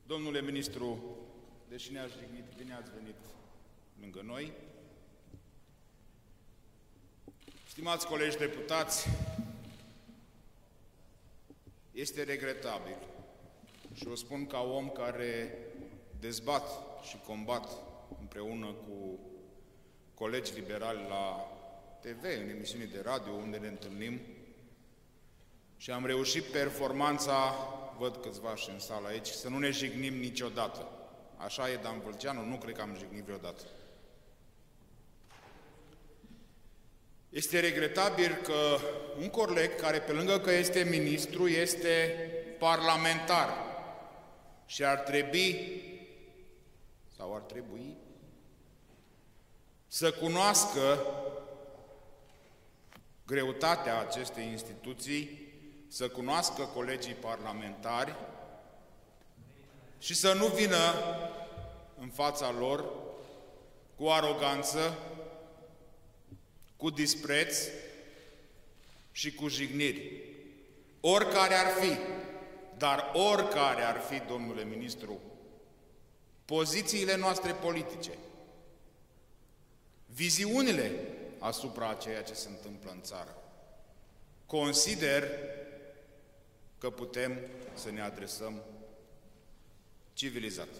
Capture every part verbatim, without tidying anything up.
Domnule ministru, deși ne-ați jignit, bine ați venit lângă noi. Stimați colegi deputați, este regretabil și o spun ca om care dezbat și combat împreună cu colegi liberali la T V, în emisiuni de radio, unde ne întâlnim, și am reușit performanța, văd câțiva și în sală aici, să nu ne jignim niciodată. Așa e Dan Vâlceanu, nu cred că am jignit vreodată. Este regretabil că un coleg care, pe lângă că este ministru, este parlamentar și ar trebui, sau ar trebui, să cunoască greutatea acestei instituții, să cunoască colegii parlamentari și să nu vină în fața lor cu aroganță, cu dispreț și cu jigniri. Oricare ar fi, dar oricare ar fi, domnule ministru, pozițiile noastre politice, viziunile asupra a ceea ce se întâmplă în țară, consider că putem să ne adresăm civilizat.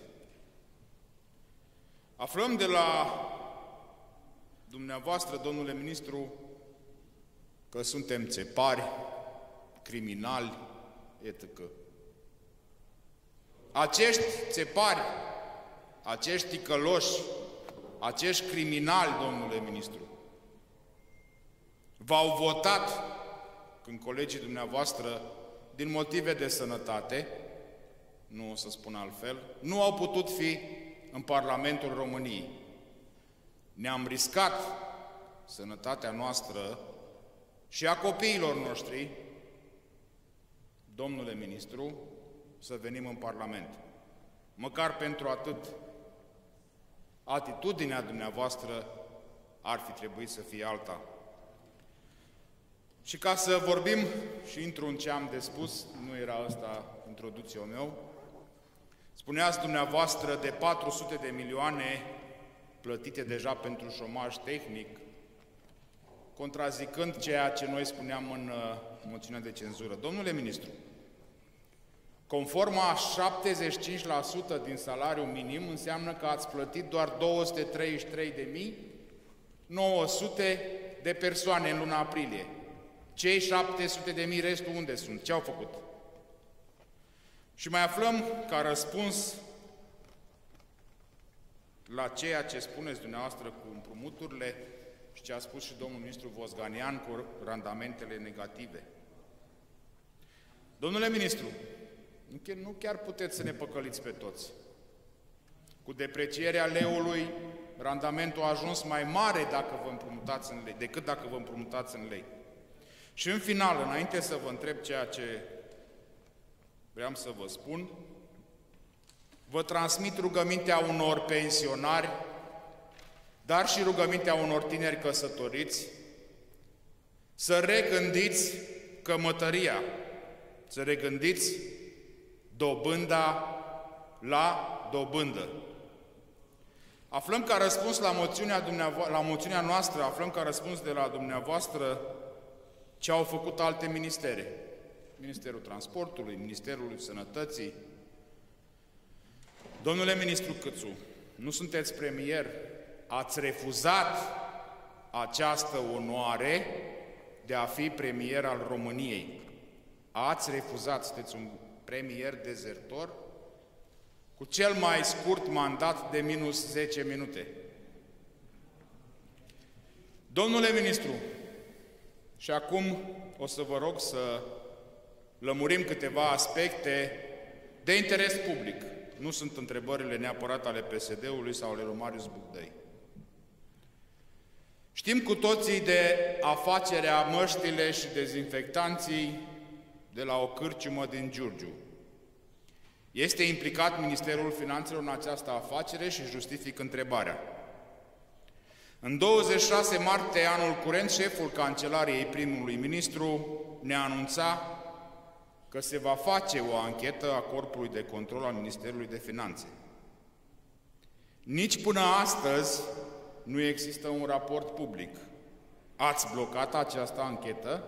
Aflăm de la dumneavoastră, domnule ministru, că suntem țepari, criminali, et cetera. Acești țepari, acești ticăloși, acești criminali, domnule ministru, v-au votat când colegii dumneavoastră, din motive de sănătate, nu o să spun altfel, nu au putut fi în Parlamentul României. Ne-am riscat sănătatea noastră și a copiilor noștri, domnule ministru, să venim în Parlament. Măcar pentru atât, atitudinea dumneavoastră ar fi trebuit să fie alta. Și ca să vorbim și intru în ce am de spus, nu era asta introducția meu, spuneați dumneavoastră de patru sute de milioane plătite deja pentru șomaj tehnic, contrazicând ceea ce noi spuneam în uh, moțiunea de cenzură. Domnule ministru, conform a șaptezeci și cinci la sută din salariul minim, înseamnă că ați plătit doar două sute treizeci și trei de mii nouă sute de persoane în luna aprilie. Cei șapte sute de mii restul unde sunt? Ce au făcut? Și mai aflăm ca răspuns la ceea ce spuneți dumneavoastră cu împrumuturile și ce a spus și domnul ministru Vosganian cu randamentele negative. Domnule ministru, nu chiar puteți să ne păcăliți pe toți. Cu deprecierea leului, randamentul a ajuns mai mare dacă vă împrumutați în lei, decât dacă vă împrumutați în lei. Și în final, înainte să vă întreb ceea ce vreau să vă spun, vă transmit rugămintea unor pensionari, dar și rugămintea unor tineri căsătoriți, să regândiți cămătăria, să regândiți dobânda la dobândă. Aflăm ca răspuns la moțiunea, la moțiunea noastră, aflăm ca răspuns de la dumneavoastră ce au făcut alte ministere. Ministerul Transportului, Ministerul Sănătății. Domnule ministru Câțu, nu sunteți premier, ați refuzat această onoare de a fi premier al României. Ați refuzat, sunteți un premier dezertor cu cel mai scurt mandat de minus zece minute. Domnule ministru, și acum o să vă rog să lămurim câteva aspecte de interes public. Nu sunt întrebările neapărat ale P S D-ului sau ale lui Marius Bugdăi. Știm cu toții de afacerea măștile și dezinfectanții de la o cârciumă din Giurgiu. Este implicat Ministerul Finanțelor în această afacere și justific întrebarea. În douăzeci și șase martie anul curent, șeful Cancelariei primului ministru ne anunța că se va face o anchetă a Corpului de Control al Ministerului de Finanțe. Nici până astăzi nu există un raport public. Ați blocat această anchetă?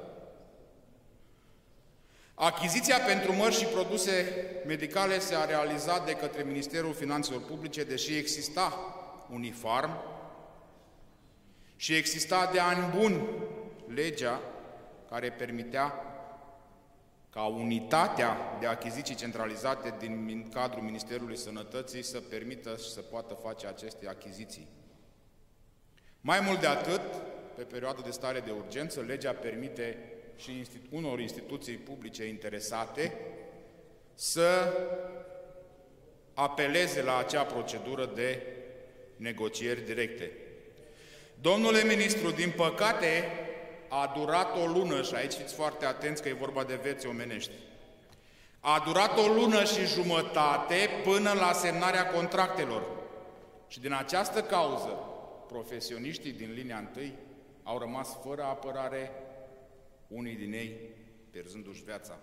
Achiziția pentru mărci și produse medicale s-a realizat de către Ministerul Finanțelor Publice, deși exista uniform și exista de ani buni legea care permitea ca unitatea de achiziții centralizate din cadrul Ministerului Sănătății să permită și să poată face aceste achiziții. Mai mult de atât, pe perioada de stare de urgență, legea permite și unor instituții publice interesate să apeleze la acea procedură de negocieri directe. Domnule ministru, din păcate, a durat o lună, și aici fiți foarte atenți că e vorba de vieți omenești, a durat o lună și jumătate până la semnarea contractelor. Și din această cauză, profesioniștii din linia întâi au rămas fără apărare, unii din ei pierzându-și viața.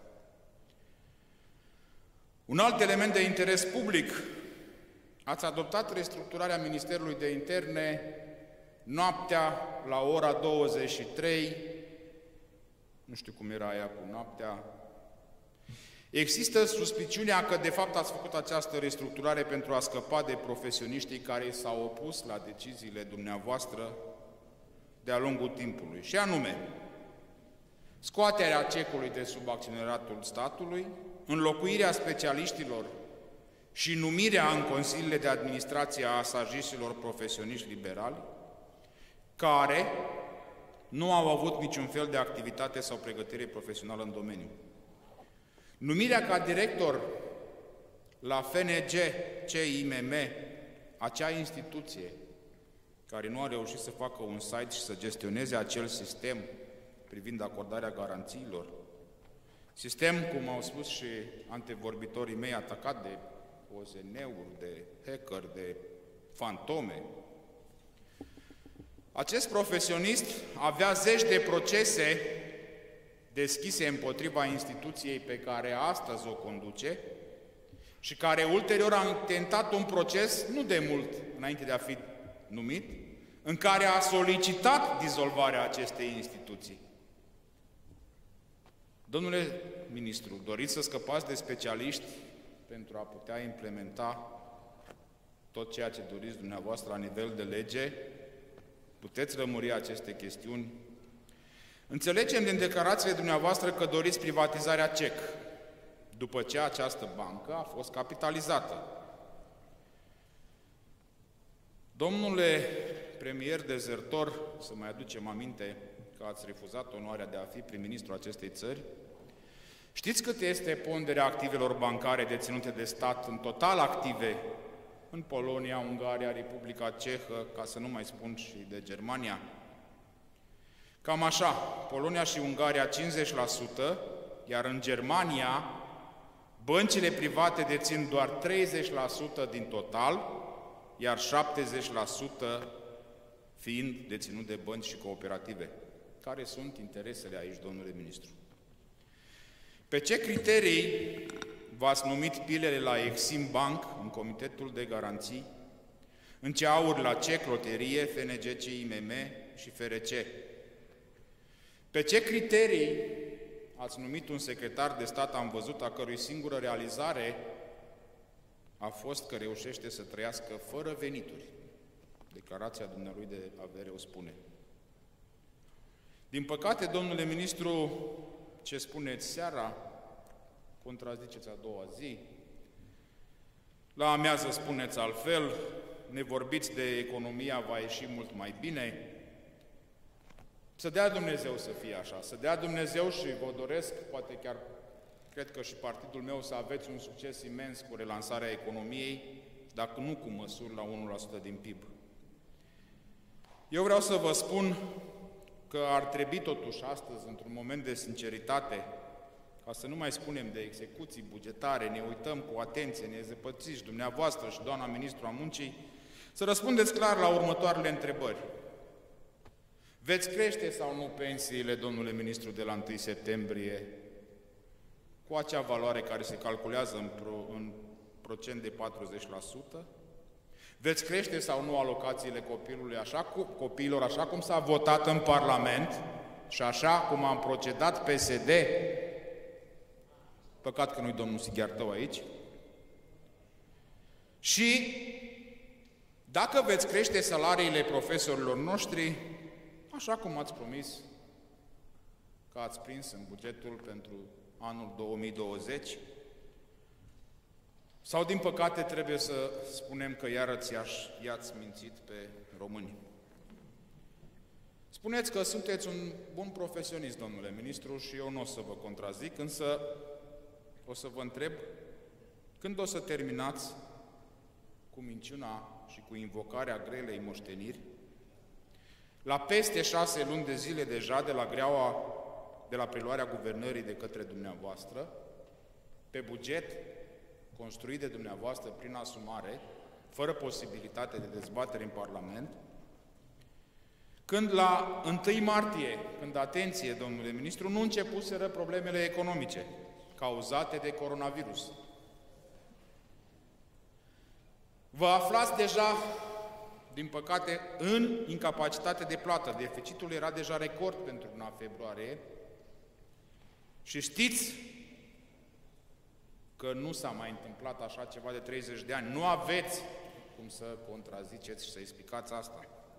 Un alt element de interes public: ați adoptat restructurarea Ministerului de Interne noaptea la ora douăzeci și trei, nu știu cum era aia cu noaptea. Există suspiciunea că de fapt ați făcut această restructurare pentru a scăpa de profesioniștii care s-au opus la deciziile dumneavoastră de-a lungul timpului, și anume scoaterea cecului de sub acționeratul statului, înlocuirea specialiștilor și numirea în consiliile de administrație a asajiștilor profesioniști liberali, care nu au avut niciun fel de activitate sau pregătire profesională în domeniu. Numirea ca director la F N G C I M M, acea instituție care nu a reușit să facă un site și să gestioneze acel sistem privind acordarea garanțiilor, sistem, cum au spus și antevorbitorii mei, atacat de O Z N-uri, de hacker, de fantome. Acest profesionist avea zeci de procese deschise împotriva instituției pe care astăzi o conduce și care ulterior a intentat un proces, nu de mult înainte de a fi numit, în care a solicitat dizolvarea acestei instituții. Domnule ministru, doriți să scăpați de specialiști pentru a putea implementa tot ceea ce doriți dumneavoastră la nivel de lege? Puteți lămuri aceste chestiuni? Înțelegem din declarațiile dumneavoastră că doriți privatizarea C E C, după ce această bancă a fost capitalizată. Domnule premier dezertor, să mai aducem aminte că ați refuzat onoarea de a fi prim-ministru acestei țări, știți cât este ponderea activelor bancare deținute de stat în total active în Polonia, Ungaria, Republica Cehă, ca să nu mai spun și de Germania? Cam așa, Polonia și Ungaria cincizeci la sută, iar în Germania băncile private dețin doar treizeci la sută din total, iar șaptezeci la sută fiind deținut de bănci și cooperative. Care sunt interesele aici, domnule ministru? Pe ce criterii v-ați numit pilele la Exim Bank în Comitetul de Garanții, în ce auri la C E C, Loterie, F N G C I M M și F R C? Pe ce criterii ați numit un secretar de stat, am văzut, a cărui singură realizare a fost că reușește să trăiască fără venituri? Declarația dumnealui de avere o spune. Din păcate, domnule ministru, ce spuneți seara, contraziceți a doua zi, la amiază spuneți altfel, ne vorbiți de economia va ieși mult mai bine. Să dea Dumnezeu să fie așa, să dea Dumnezeu și vă doresc, poate chiar cred că și partidul meu, să aveți un succes imens cu relansarea economiei, dacă nu cu măsuri la unu la sută din P I B. Eu vreau să vă spun că ar trebui totuși astăzi, într-un moment de sinceritate, ca să nu mai spunem de execuții bugetare, ne uităm cu atenție, ne zăpățiți dumneavoastră și doamna ministru a muncii, să răspundeți clar la următoarele întrebări. Veți crește sau nu pensiile, domnule ministru, de la întâi septembrie? cu acea valoare care se calculează în, pro, în procent de patruzeci la sută? Veți crește sau nu alocațiile copilului așa, cu, copiilor așa cum s-a votat în Parlament și așa cum am procedat P S D? Păcat că nu-i domnul Sighiartău aici. Și dacă veți crește salariile profesorilor noștri, așa cum ați promis că ați prins în bugetul pentru anul două mii douăzeci, sau, din păcate, trebuie să spunem că iară i-ați mințit pe români. Spuneți că sunteți un bun profesionist, domnule ministru, și eu nu o să vă contrazic, însă o să vă întreb când o să terminați cu minciuna și cu invocarea grelei moșteniri, la peste șase luni de zile deja de la greaua, de la preluarea guvernării de către dumneavoastră, pe buget construit de dumneavoastră prin asumare, fără posibilitate de dezbatere în Parlament, când la întâi martie, când, atenție, domnule ministru, nu începuseră problemele economice cauzate de coronavirus. Vă aflați deja, din păcate, în incapacitate de plată. Deficitul era deja record pentru luna februarie și știți că nu s-a mai întâmplat așa ceva de treizeci de ani. Nu aveți cum să contraziceți și să explicați asta.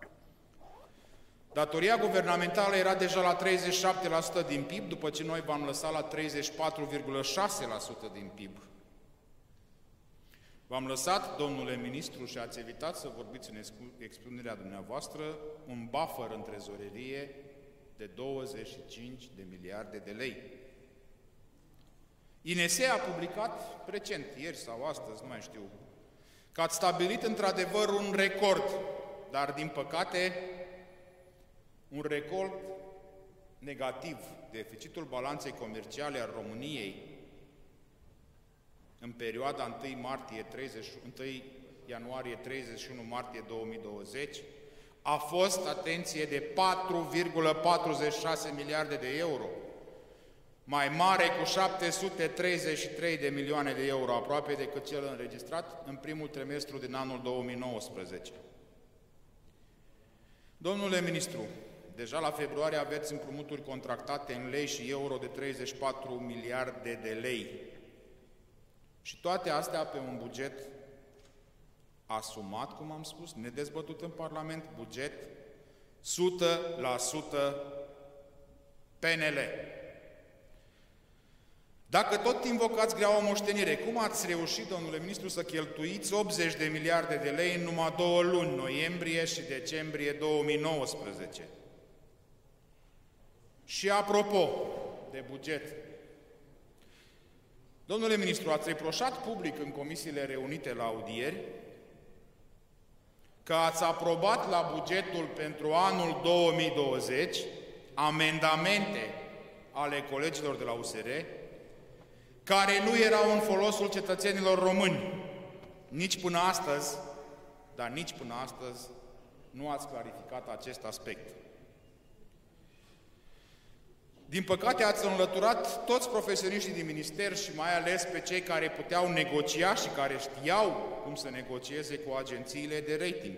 Datoria guvernamentală era deja la treizeci și șapte la sută din P I B, după ce noi v-am lăsat la treizeci și patru virgulă șase la sută din P I B. V-am lăsat, domnule ministru, și ați evitat să vorbiți în expunerea dumneavoastră, un buffer în trezorerie de douăzeci și cinci de miliarde de lei. I N S E a publicat recent, ieri sau astăzi, nu mai știu, că ați stabilit într-adevăr un record, dar, din păcate, un record negativ. Deficitul balanței comerciale al României în perioada întâi ianuarie treizeci și unu martie două mii douăzeci a fost, atenție, de patru virgulă patruzeci și șase miliarde de euro, mai mare cu șapte sute treizeci și trei de milioane de euro, aproape decât cel înregistrat în primul trimestru din anul două mii nouăsprezece. Domnule ministru, deja la februarie aveți împrumuturi contractate în lei și euro de treizeci și patru miliarde de lei. Și toate astea pe un buget asumat, cum am spus, nedezbătut în Parlament, buget o sută la sută P N L. Dacă tot invocați greaua moștenire, cum ați reușit, domnule ministru, să cheltuiți optzeci de miliarde de lei în numai două luni, noiembrie și decembrie două mii nouăsprezece? Și apropo de buget, domnule ministru, ați reproșat public în comisiile reunite la audieri că ați aprobat la bugetul pentru anul două mii douăzeci amendamente ale colegilor de la U S R care nu erau în folosul cetățenilor români. Nici până astăzi, dar nici până astăzi, nu ați clarificat acest aspect. Din păcate, ați înlăturat toți profesioniștii din minister și mai ales pe cei care puteau negocia și care știau cum să negocieze cu agențiile de rating.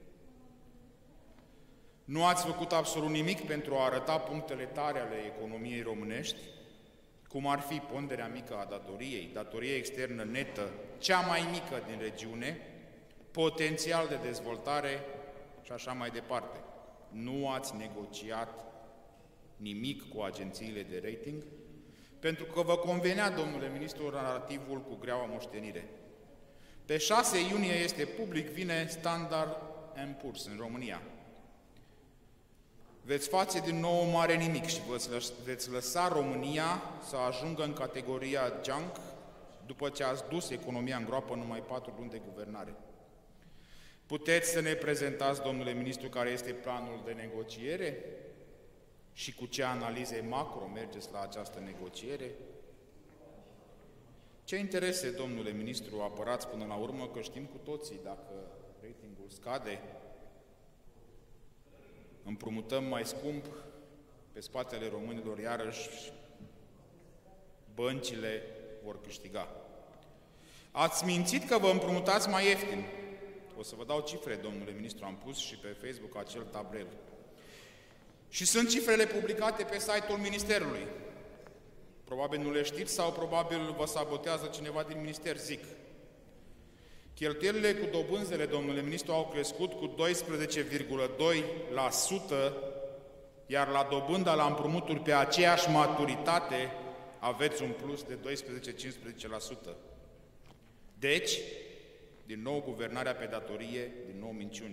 Nu ați făcut absolut nimic pentru a arăta punctele tare ale economiei românești, cum ar fi ponderea mică a datoriei, datorie externă netă, cea mai mică din regiune, potențial de dezvoltare și așa mai departe. Nu ați negociat nimic cu agențiile de rating, pentru că vă convenea, domnule ministru, narativul cu greaua moștenire. Pe șase iunie este public, vine Standard and Poor's în România. Veți face din nou mare nimic și veți lăsa România să ajungă în categoria junk după ce ați dus economia în groapă în numai patru luni de guvernare. Puteți să ne prezentați, domnule ministru, care este planul de negociere și cu ce analize macro mergeți la această negociere? Ce interese, domnule ministru, apărați până la urmă, că știm cu toții, dacă ratingul scade, împrumutăm mai scump pe spatele românilor iarăși băncile vor câștiga. Ați mințit că vă împrumutați mai ieftin. O să vă dau cifre, domnule ministru, am pus și pe Facebook acel tabel. Și sunt cifrele publicate pe site-ul Ministerului. Probabil nu le știți sau probabil vă sabotează cineva din minister, zic. Cheltuielile cu dobânzele, domnule ministru, au crescut cu doisprezece virgulă doi la sută, iar la dobânda la împrumuturi pe aceeași maturitate aveți un plus de doisprezece-cincisprezece la sută. Deci, din nou guvernarea pe datorie, din nou minciuni.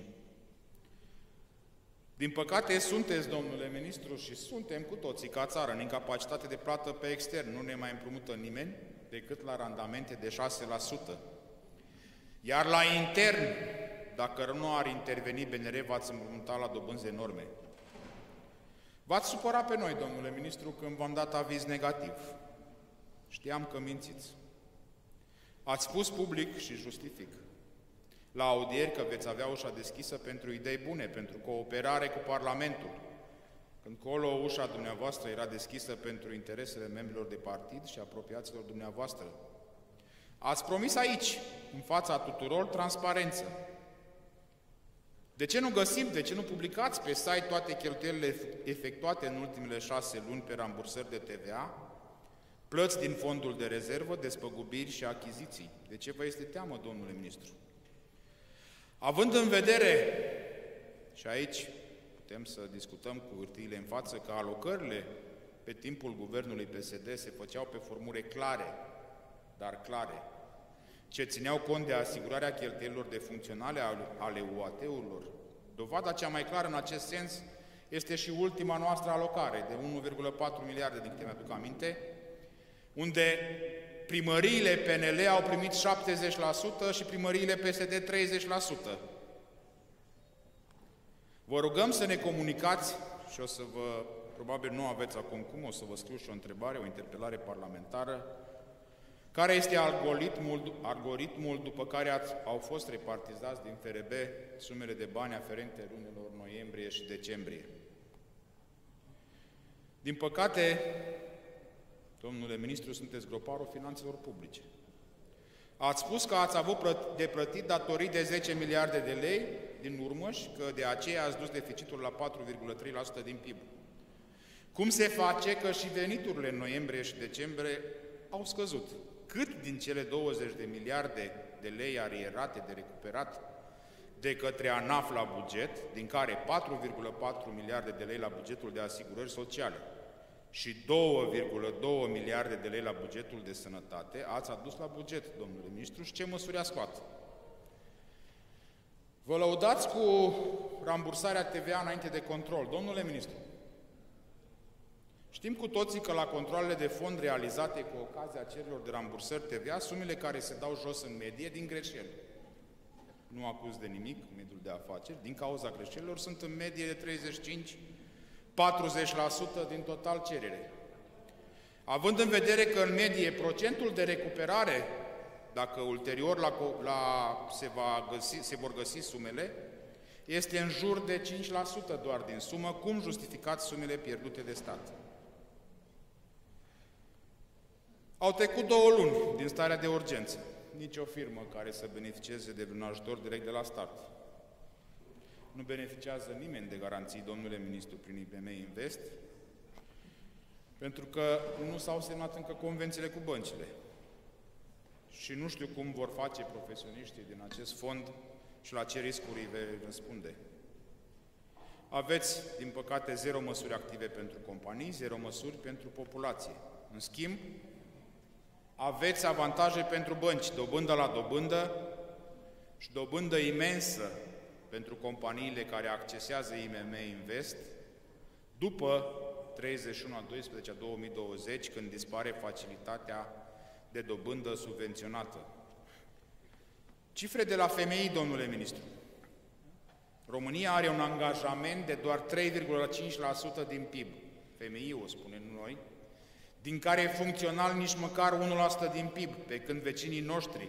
Din păcate, sunteți, domnule ministru, și suntem cu toții ca țară în incapacitate de plată pe extern. Nu ne mai împrumută nimeni decât la randamente de șase la sută. Iar la intern, dacă nu ar interveni B N R, v-ați împrumuta la dobânzi enorme. V-ați supărat pe noi, domnule ministru, când v-am dat aviz negativ. Știam că mințiți. Ați spus public și justific la audieri că veți avea ușa deschisă pentru idei bune, pentru cooperare cu Parlamentul, când colo ușa dumneavoastră era deschisă pentru interesele membrilor de partid și apropiaților dumneavoastră. Ați promis aici, în fața tuturor, transparență. De ce nu găsim, de ce nu publicați pe site toate cheltuielile efectuate în ultimele șase luni pe rambursări de T V A, plăți din fondul de rezervă, despăgubiri și achiziții? De ce vă este teamă, domnule ministru? Având în vedere, și aici putem să discutăm cu hârtiile în față, că alocările pe timpul guvernului P S D se făceau pe formule clare, dar clare, ce țineau cont de asigurarea cheltuielilor de funcționale ale U A T-urilor. Dovada cea mai clară în acest sens este și ultima noastră alocare de unu virgulă patru miliarde, din câte mi-aduc aminte, unde primăriile P N L au primit șaptezeci la sută și primăriile P S D treizeci la sută. Vă rugăm să ne comunicați și o să vă, probabil nu aveți acum cum, o să vă scriu și o întrebare, o interpelare parlamentară, care este algoritmul, algoritmul după care ați, au fost repartizați din F R B sumele de bani aferente lunilor noiembrie și decembrie. Din păcate, domnule ministru, sunteți groparul finanțelor publice. Ați spus că ați avut de plătit datorii de zece miliarde de lei din urmă și că de aceea ați dus deficitul la patru virgulă trei la sută din P I B. Cum se face că și veniturile în noiembrie și decembrie au scăzut? Cât din cele douăzeci de miliarde de lei arierate de recuperat de către ANAF la buget, din care patru virgulă patru miliarde de lei la bugetul de asigurări sociale și două virgulă doi miliarde de lei la bugetul de sănătate, ați adus la buget, domnule ministru, și ce măsuri ați luat? Vă lăudați cu rambursarea T V A înainte de control. Domnule ministru, știm cu toții că la controalele de fond realizate cu ocazia cererilor de rambursări T V A, sumele care se dau jos în medie din greșeli, nu acuz de nimic mediul de afaceri, din cauza greșelilor, sunt în medie de treizeci și cinci patruzeci la sută din total cerere. Având în vedere că în medie procentul de recuperare, dacă ulterior la, la, se, va găsi, se vor găsi sumele, este în jur de cinci la sută doar din sumă, cum justificați sumele pierdute de stat? Au trecut două luni din starea de urgență. Nici o firmă care să beneficieze de un ajutor direct de la stat. Nu beneficiază nimeni de garanții, domnule ministru, prin I B M Invest, pentru că nu s-au semnat încă convențiile cu băncile. Și nu știu cum vor face profesioniștii din acest fond și la ce riscuri îi vei răspunde. Aveți, din păcate, zero măsuri active pentru companii, zero măsuri pentru populație. În schimb, aveți avantaje pentru bănci, dobândă la dobândă și dobândă imensă pentru companiile care accesează I B M Invest după treizeci și unu a doisprezece a două mii douăzeci, când dispare facilitatea de dobândă subvenționată. Cifre de la F M I, domnule ministru. România are un angajament de doar trei virgulă cinci la sută din P I B. F M I-ul, o spunem noi, din care e funcțional nici măcar unu la sută din P I B, pe când vecinii noștri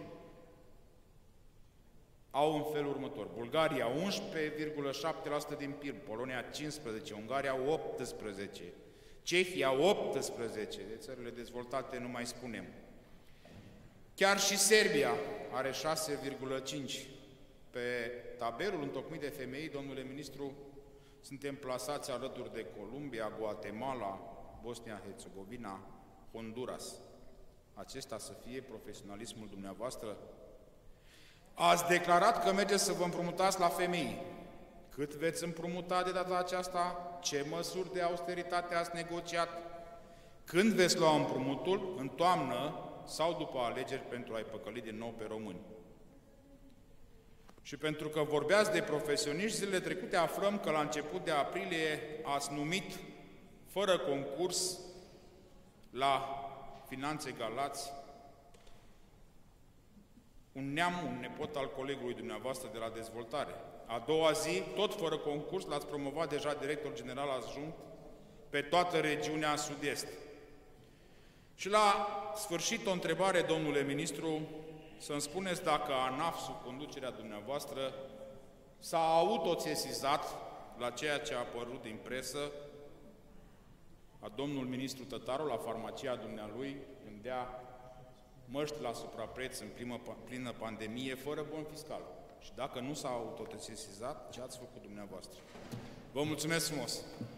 au în felul următor. Bulgaria unsprezece virgulă șapte la sută din P I B, Polonia cincisprezece la sută, Ungaria optsprezece la sută, Cehia optsprezece, de țările dezvoltate nu mai spunem. Chiar și Serbia are șase virgulă cinci. Pe tabelul întocmit de F M I, domnule ministru, suntem plasați alături de Columbia, Guatemala, Bosnia-Herzegovina, Honduras. Acesta să fie profesionalismul dumneavoastră? Ați declarat că mergeți să vă împrumutați la F M I. Cât veți împrumuta de data aceasta? Ce măsuri de austeritate ați negociat? Când veți lua împrumutul? În toamnă sau după alegeri pentru a-i păcăli din nou pe români? Și pentru că vorbeați de profesioniști, zilele trecute aflăm că la început de aprilie ați numit, fără concurs, la Finanțe Galați, un neam, un nepot al colegului dumneavoastră de la Dezvoltare. A doua zi, tot fără concurs, l-ați promovat deja director general adjunct pe toată regiunea Sud-Est. Și la sfârșit o întrebare, domnule ministru, să-mi spuneți dacă ANAF, sub conducerea dumneavoastră, s-a autosesizat la ceea ce a apărut din presă, a domnul ministru Tătaru, la farmacia dumnealui, vândea măști la suprapreț în plină, plină pandemie, fără bon fiscal. Și dacă nu s-a autosesizat, ce ați făcut dumneavoastră? Vă mulțumesc frumos!